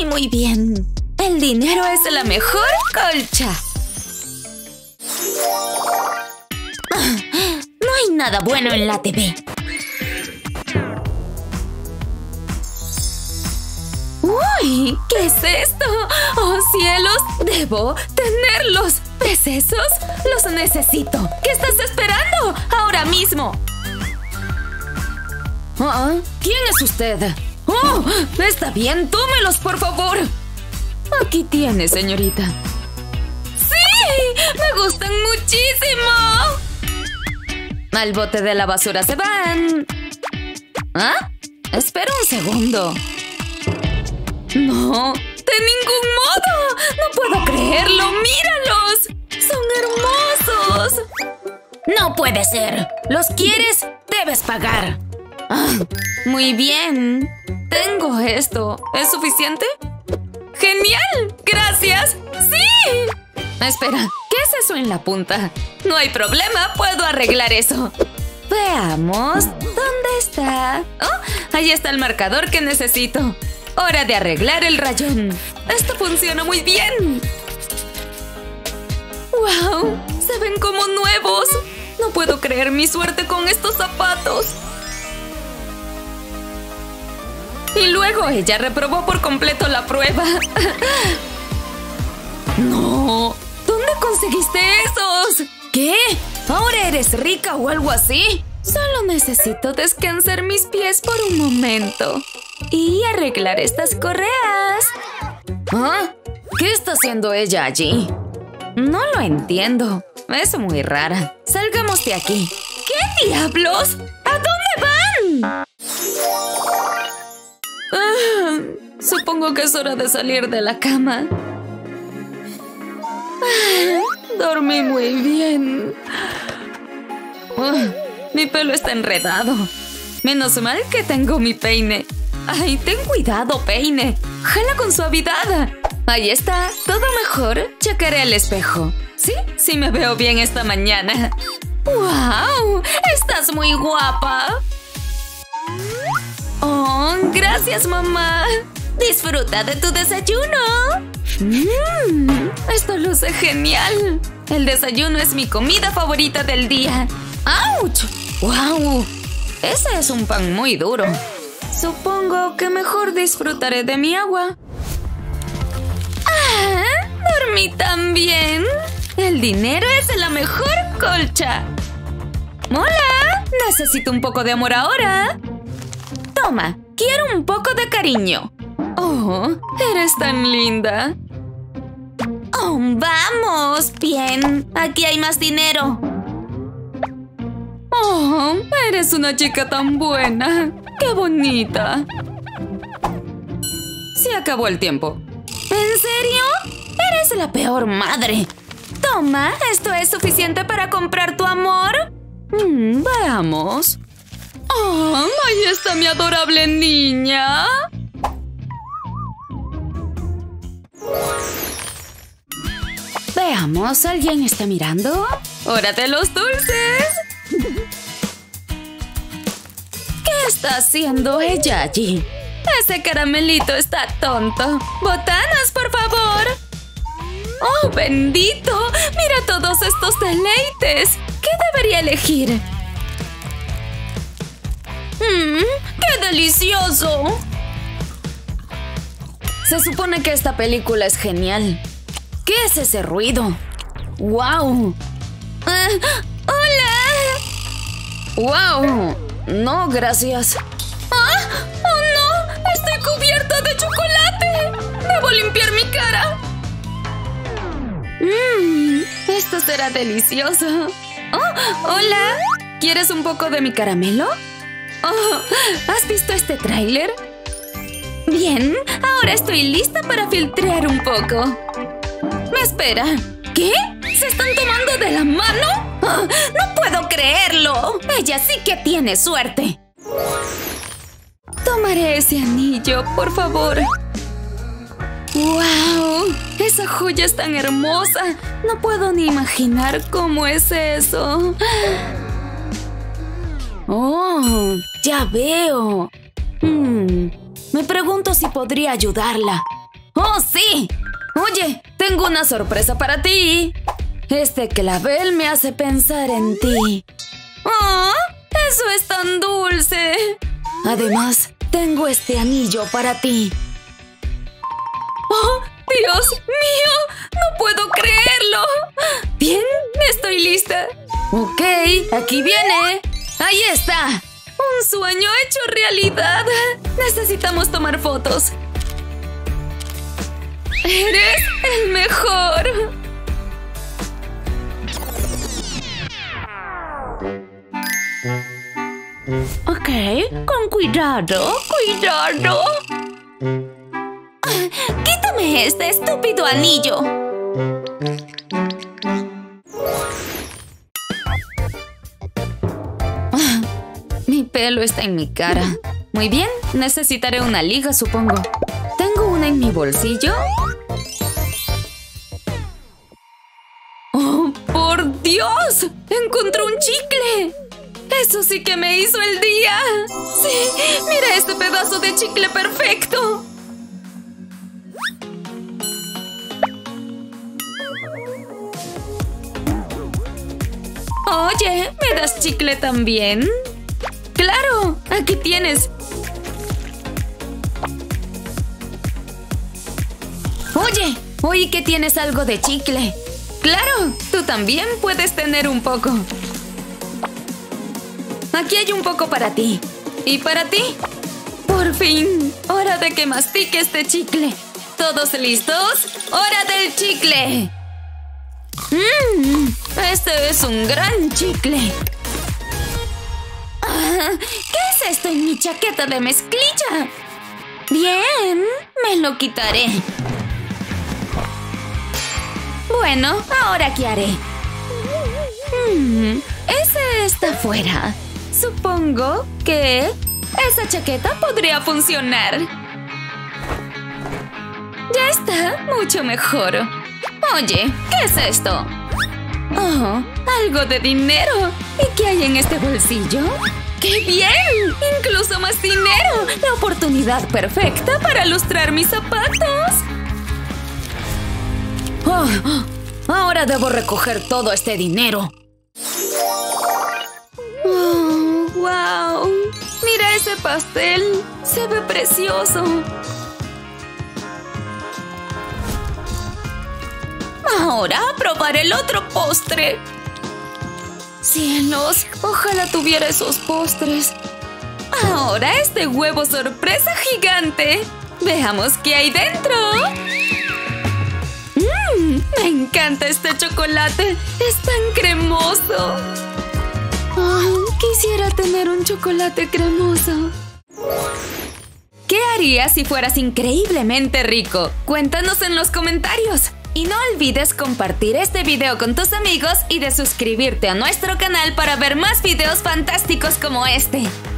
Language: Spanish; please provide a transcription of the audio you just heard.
muy bien. El dinero es la mejor colcha. No hay nada bueno en la TV. ¡Uy! ¿Qué es esto? ¡Oh, cielos! ¡Debo tenerlos! ¿Pesos? ¡Los necesito! ¿Qué estás esperando? ¡Ahora mismo! ¿Quién es usted? ¡Oh! Está bien, tómelos, por favor. Aquí tiene, señorita. ¡Sí! ¡Me gustan muchísimo! Al bote de la basura se van. ¿Ah? Espera un segundo. ¡No! ¡De ningún modo! ¡No puedo creerlo! ¡Míralos! ¡Son hermosos! ¡No puede ser! ¿Los quieres? Debes pagar. Muy bien. Tengo esto. ¿Es suficiente? ¡Genial! ¡Gracias! ¡Sí! Espera, ¿qué es eso en la punta? No hay problema, puedo arreglar eso. Veamos. ¿Dónde está? ¡Oh! Ahí está el marcador que necesito. ¡Hora de arreglar el rayón! ¡Esto funciona muy bien! ¡Wow! ¡Se ven como nuevos! No puedo creer mi suerte con estos zapatos. Y luego ella reprobó por completo la prueba. ¡No! ¿Dónde conseguiste esos? ¿Qué? ¿Ahora eres rica o algo así? Solo necesito descansar mis pies por un momento. Y arreglar estas correas. ¿Ah? ¿Qué está haciendo ella allí? No lo entiendo. Es muy rara. Salgamos de aquí. ¿Qué diablos? ¿A dónde van? Supongo que es hora de salir de la cama. Dormí muy bien. Mi pelo está enredado. Menos mal que tengo mi peine. ¡Ay, ten cuidado, peine! ¡Jala con suavidad! Ahí está, todo mejor. Checaré el espejo. ¿Sí? Sí me veo bien esta mañana. ¡Wow! ¡Estás muy guapa! ¡Oh, gracias, mamá! ¡Disfruta de tu desayuno! Esto luce genial. El desayuno es mi comida favorita del día. ¡Auch! ¡Wow! Ese es un pan muy duro. Supongo que mejor disfrutaré de mi agua. ¡Ah! ¡Dormí tan bien! El dinero es la mejor colcha. ¡Hola! Necesito un poco de amor ahora. Toma, quiero un poco de cariño. ¡Oh! Eres tan linda. ¡Oh, vamos! Bien, aquí hay más dinero. ¡Oh! Eres una chica tan buena. ¡Qué bonita! Se acabó el tiempo. ¿En serio? Eres la peor madre. Toma, ¿esto es suficiente para comprar tu amor? Veamos. ¡Oh! ¡Ahí está mi adorable niña! Veamos, ¿alguien está mirando? ¡Hora de los dulces! ¿Qué está haciendo ella allí? Ese caramelito está tonto. ¡Botanas, por favor! ¡Oh, bendito! ¡Mira todos estos deleites! ¿Qué debería elegir? ¡Qué delicioso! Se supone que esta película es genial. ¿Qué es ese ruido? ¡Wow! ¡Hola! ¡Wow! No, gracias. ¡Ah! ¡Oh, no! ¡Estoy cubierta de chocolate! ¡Debo limpiar mi cara! Esto será delicioso. ¡Oh! ¡Hola! ¿Quieres un poco de mi caramelo? Oh, ¿has visto este tráiler? Bien, ahora estoy lista para filtrar un poco. Me espera. ¿Qué? ¿Se están tomando de la mano? ¡Oh, no puedo creerlo! Ella sí que tiene suerte. Tomaré ese anillo, por favor. ¡Wow! Esa joya es tan hermosa. No puedo ni imaginar cómo es eso. ¡Oh! ¡Ya veo! Me pregunto si podría ayudarla. ¡Oh, sí! Oye, tengo una sorpresa para ti. Este clavel me hace pensar en ti. ¡Oh! ¡Eso es tan dulce! Además, tengo este anillo para ti. ¡Oh, Dios mío! ¡No puedo creerlo! Bien, estoy lista. Ok, aquí viene. ¡Ahí está! ¡Un sueño hecho realidad! Necesitamos tomar fotos. ¡Eres el mejor! Ok, con cuidado, cuidado. ¡Quítame este estúpido anillo! Mi pelo está en mi cara. Muy bien, necesitaré una liga, supongo. ¿Tengo una en mi bolsillo? ¡Oh, por Dios! ¡Encontré un chicle! ¡Eso sí que me hizo el día! ¡Sí! ¡Mira este pedazo de chicle perfecto! Oye, ¿me das chicle también? ¡Claro! ¡Aquí tienes! Oye, oí que tienes algo de chicle. ¡Claro! Tú también puedes tener un poco. Aquí hay un poco para ti. ¿Y para ti? ¡Por fin! ¡Hora de que mastique este chicle! ¿Todos listos? ¡Hora del chicle! Este es un gran chicle. ¿Qué es esto en mi chaqueta de mezclilla? Bien, me lo quitaré. Bueno, ¿ahora qué haré? Ese está fuera. Supongo que esa chaqueta podría funcionar. Ya está, mucho mejor. Oye, ¿qué es esto? Oh, algo de dinero. ¿Y qué hay en este bolsillo? ¡Qué bien! ¡Incluso más dinero! La oportunidad perfecta para lustrar mis zapatos. Oh, ahora debo recoger todo este dinero. Oh, ¡wow! ¡Mira ese pastel! ¡Se ve precioso! Ahora probaré el otro postre. ¡Cielos! Ojalá tuviera esos postres. Ahora este huevo sorpresa gigante. Veamos qué hay dentro. Me encanta este chocolate. Es tan cremoso. Quisiera tener un chocolate cremoso. ¿Qué harías si fueras increíblemente rico? Cuéntanos en los comentarios. Y no olvides compartir este video con tus amigos y de suscribirte a nuestro canal para ver más videos fantásticos como este.